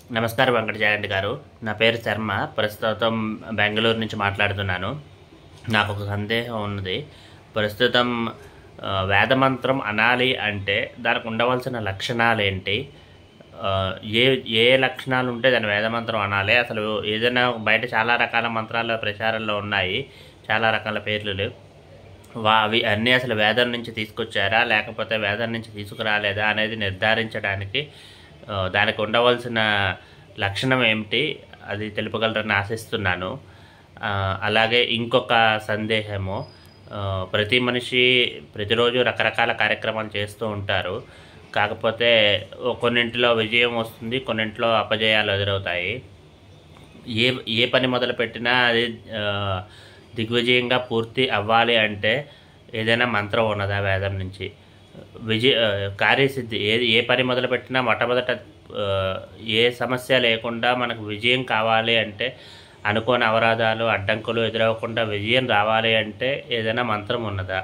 నమస్కారం వెంకట జయంత్ గారు. నా పేరు శర్మ. ప్రస్తుతం బెంగళూరు నుంచి మాట్లాడుతున్నాను. నాకు ఒక సందేహం ఉన్నది. ప్రస్తుతం వేదమంత్రం అనాలి అంటే దానికి ఉండవలసిన లక్షణాలేంటి? ఏ ఏ లక్షణాలు ఉంటే దాన్ని వేదమంత్రం అనాలి? అసలు ఏదైనా బయట చాలా రకాల మంత్రాలు ప్రచారంలో ఉన్నాయి. చాలా రకాల పేర్లు లేవు. అవి అన్నీ అసలు వేదం నుంచి తీసుకొచ్చారా? లేకపోతే వేదం నుంచి తీసుకురాలేదా? అనేది నిర్ధారించడానికి దానికి ఉండవలసిన లక్షణం ఏమిటి? అది తెలుపగలరని ఆశిస్తున్నాను. అలాగే ఇంకొక సందేహము, ప్రతి మనిషి ప్రతిరోజు రకరకాల కార్యక్రమాలు చేస్తూ ఉంటారు. కాకపోతే కొన్నింటిలో విజయం వస్తుంది, కొన్నింటిలో అపజయాలు ఎదురవుతాయి. ఏ ఏ పని మొదలుపెట్టినా అది దిగ్విజయంగా పూర్తి అవ్వాలి అంటే ఏదైనా మంత్రం ఉన్నదా వేదం నుంచి? కార్యసిద్ధి ఏ పని మొదలుపెట్టినా మొట్టమొదట ఏ సమస్య లేకుండా మనకు విజయం కావాలి అంటే, అనుకోని అవరోధాలు అడ్డంకులు ఎదురవ్వకుండా విజయం రావాలి అంటే ఏదైనా మంత్రం ఉన్నదా?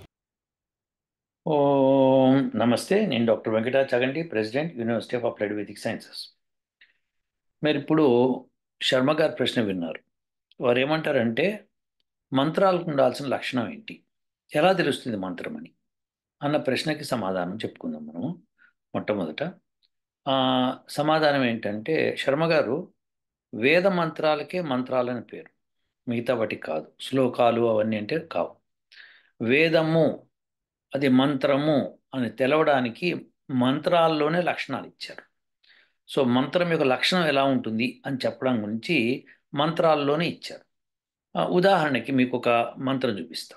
ఓం నమస్తే. నేను doctor Venkata Chaganti, president, university of applied Vedic sciences. మీరు ఇప్పుడు శర్మ గారి ప్రశ్న విన్నారు. వారు ఏమంటారంటే, మంత్రాలకు ఉండాల్సిన లక్షణం ఏంటి, ఎలా తెలుస్తుంది మంత్రం అని అన్న ప్రశ్నకి సమాధానం చెప్పుకుందాం మనము. మొట్టమొదట ఆ, సమాధానం ఏంటంటే, శర్మ గారు వేద మంత్రాలకే మంత్రాలని పేరు, మిగతా వాటికి కాదు. శ్లోకాలు అవన్నీ అంటే కావు. వేదము అది మంత్రము అని తెలవడానికి మంత్రాల్లోనే లక్షణాలు ఇచ్చారు. సో మంత్రం యొక్క లక్షణం ఎలా ఉంటుంది అని చెప్పడం గురించి మంత్రాల్లోనే ఇచ్చారు. ఉదాహరణకి మీకు ఒక మంత్రం చూపిస్తాం.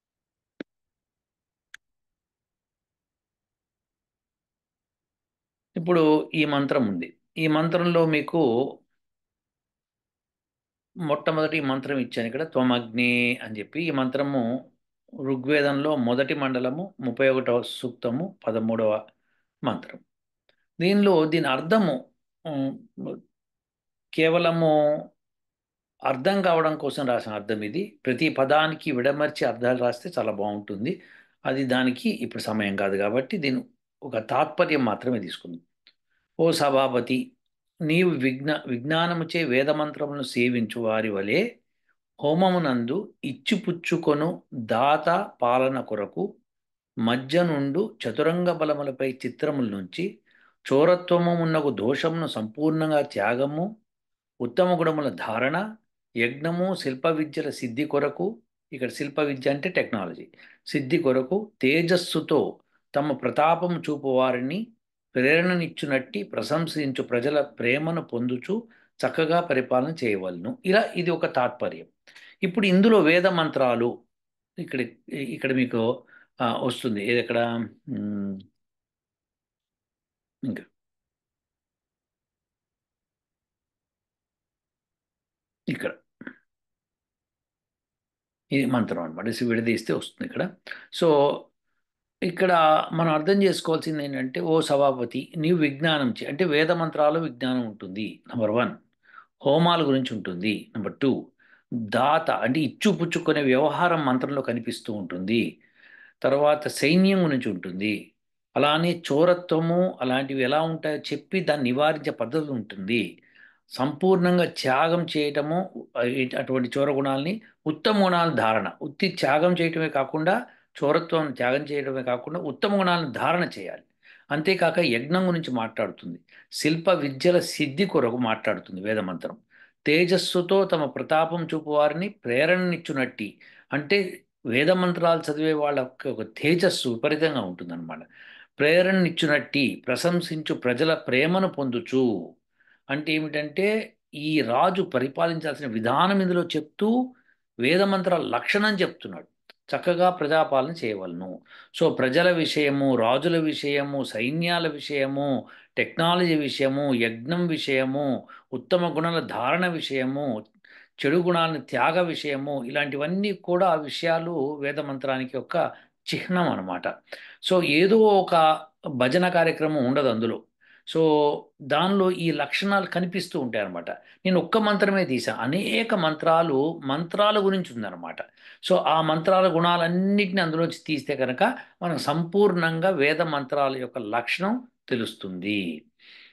ఇప్పుడు ఈ మంత్రం ఉంది. ఈ మంత్రంలో మీకు మొట్టమొదటి ఈ మంత్రం ఇచ్చాను ఇక్కడ, త్వమగ్ని అని చెప్పి. ఈ మంత్రము ఋగ్వేదంలో మొదటి మండలము 31వ సూక్తము 13వ మంత్రం. దీని అర్థము ఉమ్, కేవలము అర్థం కావడం కోసం రాసిన అర్థం ఇది. ప్రతి పదానికి విడమర్చి అర్థాలు రాస్తే చాలా బాగుంటుంది. అది దానికి ఇప్పుడు సమయం కాదు కాబట్టి దీని ఒక తాత్పర్యం మాత్రమే తీసుకుందాం. ఓ సభాపతి, నీవు విజ్ఞానముచే వేదమంత్రములను సేవించు వారి వలె హోమమునందు ఇచ్చిపుచ్చుకొను దాత పాలన కొరకు మధ్య నుండు చతురంగ బలములపై చిత్రముల నుంచి చోరత్వము మున్నగు దోషమును సంపూర్ణంగా త్యాగము, ఉత్తమ గుణముల ధారణ, యజ్ఞము, శిల్ప విద్యల సిద్ధి కొరకు, ఇక్కడ శిల్ప విద్య అంటే టెక్నాలజీ, సిద్ధి కొరకు తేజస్సుతో తమ ప్రతాపము చూపు వారిని ప్రేరణనిచ్చునట్టి ప్రశంసించు ప్రజల ప్రేమను పొందుచు చక్కగా పరిపాలన చేయవలను. ఇలా ఇది ఒక తాత్పర్యం. ఇప్పుడు ఇందులో వేద మంత్రాలు ఇక్కడ ఇక్కడ మీకు వస్తుంది. ఏది ఎక్కడ? ఉమ్, ఇంకా ఇక్కడ ఇది మంత్రం అనమాట. విడదీస్తే వస్తుంది ఇక్కడ. సో ఇక్కడ మనం అర్థం చేసుకోవాల్సింది ఏంటంటే, ఓ సభాపతి, నీవు విజ్ఞానం అంటే వేద మంత్రాలు విజ్ఞానం ఉంటుంది, నెంబర్ వన్. హోమాల గురించి ఉంటుంది, నెంబర్ టూ. దాత అంటే ఇచ్చు పుచ్చుకునే వ్యవహారం మంత్రంలో కనిపిస్తూ ఉంటుంది. తర్వాత సైన్యం గురించి ఉంటుంది. అలానే చోరత్వము అలాంటివి ఎలా ఉంటాయో చెప్పి దాన్ని నివారించే పద్ధతి ఉంటుంది. సంపూర్ణంగా త్యాగం చేయటము, అటువంటి చోర గుణాలని, ఉత్తమ గుణాల ధారణ, ఉత్తి త్యాగం చేయటమే కాకుండా, చోరత్వం త్యాగం చేయడమే కాకుండా ఉత్తమ గుణాలను ధారణ చేయాలి. అంతేకాక యజ్ఞం గురించి మాట్లాడుతుంది. శిల్ప విద్యల సిద్ధి కొరకు మాట్లాడుతుంది వేదమంత్రం. తేజస్సుతో తమ ప్రతాపం చూపు వారిని ప్రేరణనిచ్చునట్టి, అంటే వేదమంత్రాలు చదివే వాళ్ళకి ఒక తేజస్సు విపరీతంగా ఉంటుందన్నమాట. ప్రేరణనిచ్చునట్టి ప్రశంసించు ప్రజల ప్రేమను పొందుచు అంటే ఏమిటంటే, ఈ రాజు పరిపాలించాల్సిన విధానం ఇందులో చెప్తూ వేదమంత్రాల లక్షణం చెప్తున్నాడు. చక్కగా ప్రజాపాలన చేయవలను. సో ప్రజల విషయము, రాజుల విషయము, సైన్యాల విషయము, టెక్నాలజీ విషయము, యజ్ఞం విషయము, ఉత్తమ గుణాల ధారణ విషయము, చెడు గుణాలను త్యాగ విషయము, ఇలాంటివన్నీ కూడా ఆ విషయాలు వేదమంత్రానికి ఒక చిహ్నం అన్నమాట. సో ఏదో ఒక భజన కార్యక్రమం ఉండదు అందులో. సో దానిలో ఈ లక్షణాలు కనిపిస్తూ ఉంటాయి అన్నమాట. నేను ఒక్క మంత్రమే తీసా, అనేక మంత్రాలు మంత్రాల గురించి ఉందన్నమాట. సో ఆ మంత్రాల గుణాలన్నిటిని అందులోంచి తీస్తే కనుక మనకు సంపూర్ణంగా వేద మంత్రాల యొక్క లక్షణం తెలుస్తుంది.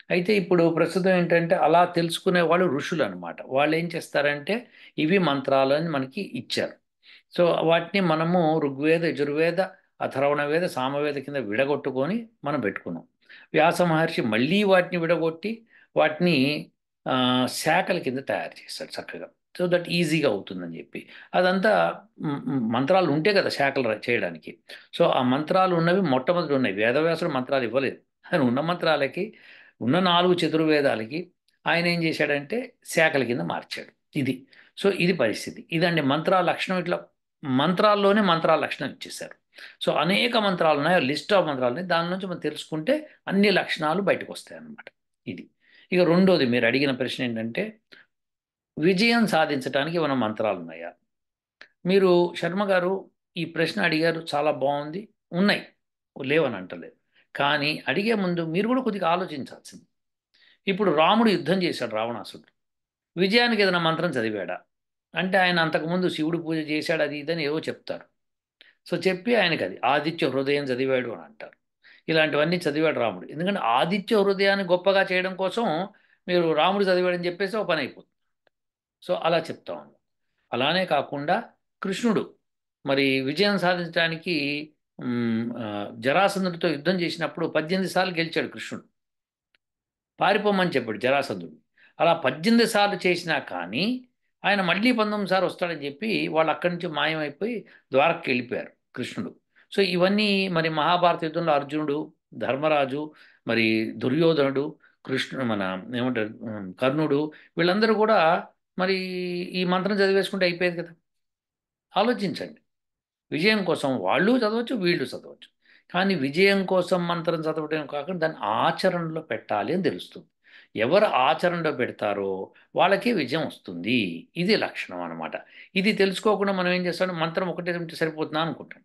అయితే ఇప్పుడు ప్రస్తుతం ఏంటంటే అలా తెలుసుకునే వాళ్ళు ఋషులు అనమాట. వాళ్ళు ఏం చేస్తారంటే ఇవి మంత్రాలు అని మనకి ఇచ్చారు. సో వాటిని మనము ఋగ్వేద, యజుర్వేద, అథర్వణ వేద, సామవేద కింద విడగొట్టుకొని మనం పెట్టుకున్నాం. వ్యాస మహర్షి మళ్ళీ వాటిని విడగొట్టి వాటిని శాఖల కింద తయారు చేస్తాడు చక్కగా. సో దట్ ఈజీగా అవుతుందని చెప్పి అదంతా మంత్రాలు ఉంటే కదా శాఖలు చేయడానికి. సో ఆ మంత్రాలు ఉన్నవి మొట్టమొదటి ఉన్నాయి. వేదవ్యాసుడు మంత్రాలు ఇవ్వలేదు. ఆయన ఉన్న మంత్రాలకి ఉన్న 4 చతుర్వేదాలకి ఆయన ఏం చేశాడంటే శాఖల కింద మార్చాడు. ఇది. సో ఇది పరిస్థితి. ఇదండి మంత్రాల లక్షణం. ఇట్లా మంత్రాల్లోనే మంత్రాల లక్షణం ఇచ్చేశారు. సో అనేక మంత్రాలు ఉన్నాయి, లిస్ట్ ఆఫ్ మంత్రాలు ఉన్నాయి. దాని నుంచి మనం తెలుసుకుంటే అన్ని లక్షణాలు బయటకు వస్తాయి అన్నమాట. ఇది. ఇక రెండోది మీరు అడిగిన ప్రశ్న ఏంటంటే విజయం సాధించడానికి ఏమైనా మంత్రాలు ఉన్నాయా? మీరు శర్మ గారు ఈ ప్రశ్న అడిగారు, చాలా బాగుంది. ఉన్నాయి, లేవని అంటలేదు. కానీ అడిగే ముందు మీరు కూడా కొద్దిగా ఆలోచించాల్సింది. ఇప్పుడు రాముడు యుద్ధం చేశాడు రావణాసుడు. విజయానికి ఏదైనా మంత్రం చదివాడా అంటే ఆయన అంతకుముందు శివుడు పూజ చేశాడు అది ఇదని ఏవో చెప్తారు. సో చెప్పి ఆయనకి అది ఆదిత్య హృదయం చదివాడు అని అంటారు. ఇలాంటివన్నీ చదివాడు రాముడు. ఎందుకంటే ఆదిత్య హృదయాన్ని గొప్పగా చేయడం కోసం మీరు రాముడు చదివాడని చెప్పేసి ఒక పని అయిపోతుంది. సో అలా చెప్తా ఉన్నాం. అలానే కాకుండా కృష్ణుడు మరి విజయం సాధించడానికి జరాసంధుడితో యుద్ధం చేసినప్పుడు 18 సార్లు గెలిచాడు కృష్ణుడు. పారిపోమని చెప్పాడు జరాసంధుడు. అలా 18 సార్లు చేసినా కానీ ఆయన మళ్ళీ 19 సార్లు వస్తాడని చెప్పి వాళ్ళు అక్కడి నుంచి మాయమైపోయి ద్వారకి వెళ్ళిపోయారు కృష్ణుడు. సో ఇవన్నీ మరి మహాభారత యుద్ధంలో అర్జునుడు, ధర్మరాజు, మరి దుర్యోధనుడు, కృష్ణుడు, మన ఏమంటారు కర్ణుడు, వీళ్ళందరూ కూడా మరి ఈ మంత్రం చదివేసుకుంటే అయిపోయేది కదా. ఆలోచించండి. విజయం కోసం వాళ్ళు చదవచ్చు, వీళ్ళు చదవచ్చు. కానీ విజయం కోసం మంత్రం చదవడం కాకుండా దాన్ని ఆచరణలో పెట్టాలి అని తెలుస్తుంది. ఎవరు ఆచరణలో పెడతారో వాళ్ళకి విజయం వస్తుంది. ఇది లక్షణం అన్నమాట. ఇది తెలుసుకోకుండా మనం ఏం చేస్తాం, మంత్రం ఒకటే ఉంటే సరిపోతుందా అనుకుంటాం.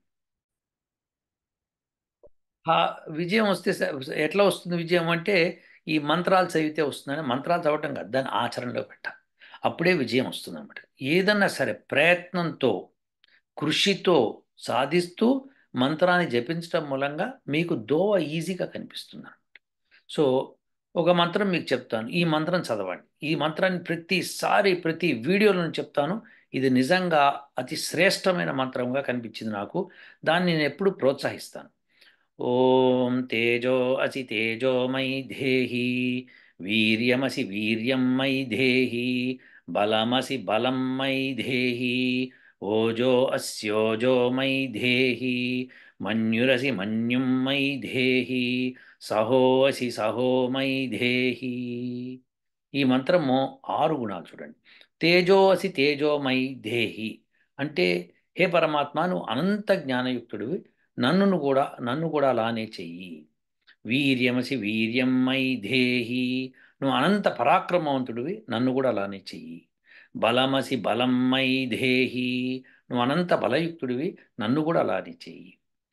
ఆ విజయం వస్తే ఎట్లా వస్తుంది విజయం అంటే ఈ మంత్రాలు చదివితే వస్తుందని, మంత్రాలు చదవటం కాదు, దాన్ని ఆచరణలో పెట్టాలి. అప్పుడే విజయం వస్తుంది అన్నమాట. ఏదన్నా సరే ప్రయత్నంతో, కృషితో సాధిస్తూ మంత్రాన్ని జపించడం మూలంగా మీకు దోవ ఈజీగా కనిపిస్తుంది. సో ఒక మంత్రం మీకు చెప్తాను, ఈ మంత్రం చదవండి. ఈ మంత్రాన్ని ప్రతిసారి ప్రతి వీడియోలో నేను చెప్తాను. ఇది నిజంగా అతి శ్రేష్టమైన మంత్రంగా కనిపించింది నాకు. దాన్ని నేను ఎప్పుడు ప్రోత్సహిస్తాను. ఓం తేజో అసి తేజోమయి ధేహి, వీర్యమసి వీర్యం మయి ధేహి, బలమసి బలం మయి ధేహి, ఓజో అస్యోజో మయి ధేహి, మన్యురసి మన్యుం మయి ధేహి, సహో అసి సహో మయి ధేహి. ఈ మంత్రము 6 గుణాలు చూడండి. తేజో అసి తేజోమయి ధేహి అంటే హే పరమాత్మ నువ్వు అనంత జ్ఞానయుక్తుడివి, నన్ను కూడా అలానే చెయ్యి. వీర్యమసి వీర్యమై ధేహి, నువ్వు అనంత పరాక్రమవంతుడివి, నన్ను కూడా అలానే చెయ్యి. బలమసి బలమై ధేహి, నువ్వు అనంత బలయుక్తుడివి, నన్ను కూడా అలానే చెయ్యి.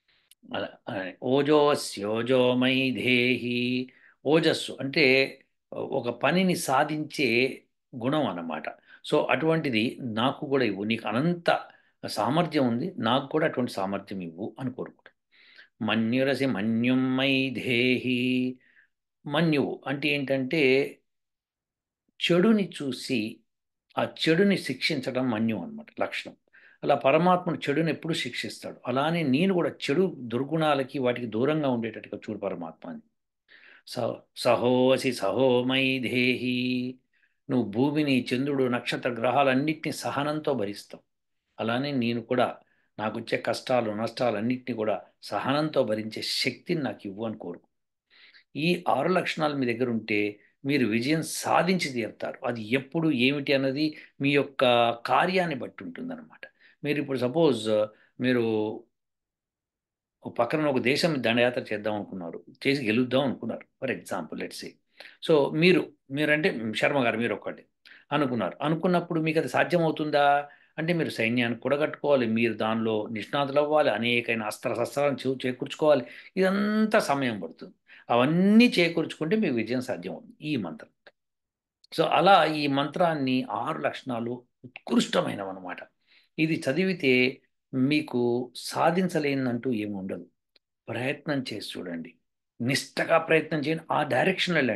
ఓజోస్యోజోమై ధేహి, ఓజస్సు అంటే ఒక పనిని సాధించే గుణం అన్నమాట. సో అటువంటిది నాకు కూడా ఇవ్వు, నీకు అనంత సామర్థ్యం ఉంది, నాకు కూడా అటువంటి సామర్థ్యం ఇవ్వు అని కోరుకుంటాను. మన్యురసి మన్యుమ్మై ధేహి, మన్యువు అంటే ఏంటంటే చెడుని చూసి ఆ చెడుని శిక్షించడం మన్యం అన్నమాట లక్షణం. అలా పరమాత్మను చెడుని ఎప్పుడు శిక్షిస్తాడు. అలానే నేను కూడా చెడు దుర్గుణాలకి వాటికి దూరంగా ఉండేటట్టుగా చూడు పరమాత్మ అని. స సహోసి సహోమై ధేహి, నువ్వు భూమిని, చంద్రుడు, నక్షత్ర గ్రహాలన్నింటినీ సహనంతో భరిస్తావు. అలానే నేను కూడా నాకు వచ్చే కష్టాలు నష్టాలు అన్నింటినీ కూడా సహనంతో భరించే శక్తిని నాకు ఇవ్వు అని కోరుకు. ఈ 6 లక్షణాలు మీ దగ్గర ఉంటే మీరు విజయం సాధించి తీరుతారు. అది ఎప్పుడు ఏమిటి అన్నది మీ యొక్క కార్యాన్ని బట్టి ఉంటుందన్నమాట. మీరు ఇప్పుడు సపోజ్ మీరు ఒక పక్కన ఒక దేశం దండయాత్ర చేద్దాం అనుకున్నారు, చేసి గెలుద్దాం అనుకున్నారు for example let's say. So మీరంటే శర్మ గారు మీరు ఒక్కటి అనుకున్నారు. అనుకున్నప్పుడు మీకు అది సాధ్యమవుతుందా అంటే మీరు సైన్యాన్ని కూడగట్టుకోవాలి, మీరు దానిలో నిష్ణాతులు అవ్వాలి, అనేకైన అస్త్రశస్త్రాలను చేకూర్చుకోవాలి. ఇదంతా సమయం పడుతుంది. అవన్నీ చేకూర్చుకుంటే మీకు విజయం సాధ్యం అవుతుంది ఈ మంత్రం. సో అలా ఈ మంత్రాన్ని 6 లక్షణాలు ఉత్కృష్టమైనవన్నమాట. ఇది చదివితే మీకు సాధించలేనంటూ ఏమి ఉండదు. ప్రయత్నం చేసి చూడండి. నిష్టగా ప్రయత్నం చేయండి. ఆ డైరెక్షన్లో వెళ్ళండి.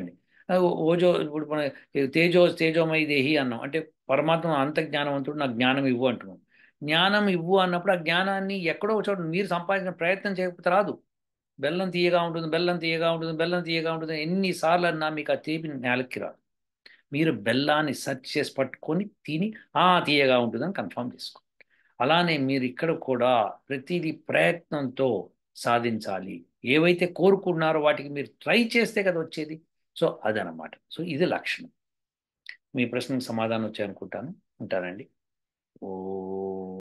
ఓజో ఇప్పుడు మన తేజోమయి దేహి అన్నాం అంటే పరమాత్మ అంత జ్ఞానవంతుడు నాకు జ్ఞానం ఇవ్వు అంటున్నాం. జ్ఞానం ఇవ్వు అన్నప్పుడు ఆ జ్ఞానాన్ని ఎక్కడో ఒక చోట మీరు సంపాదించిన ప్రయత్నం చేయకపోతే రాదు. బెల్లం తీయగా ఉంటుంది, బెల్లం తీయగా ఉంటుంది, బెల్లం తీయగా ఉంటుంది ఎన్నిసార్లు అన్నా మీకు ఆ తీపి నేలకి రాదు. మీరు బెల్లాన్ని సెర్చ్ చేసి పట్టుకొని తిని తీయగా ఉంటుందని కన్ఫర్మ్ చేసుకోండి. అలానే మీరు ఇక్కడ కూడా ప్రతిదీ ప్రయత్నంతో సాధించాలి. ఏవైతే కోరుకున్నారో వాటికి మీరు ట్రై చేస్తే కదా వచ్చేది. సో అదనమాట. సో ఇది లక్షణం. మీ ప్రశ్నకు సమాధానం వచ్చాయనుకుంటాను. ఉంటానండి. ఓ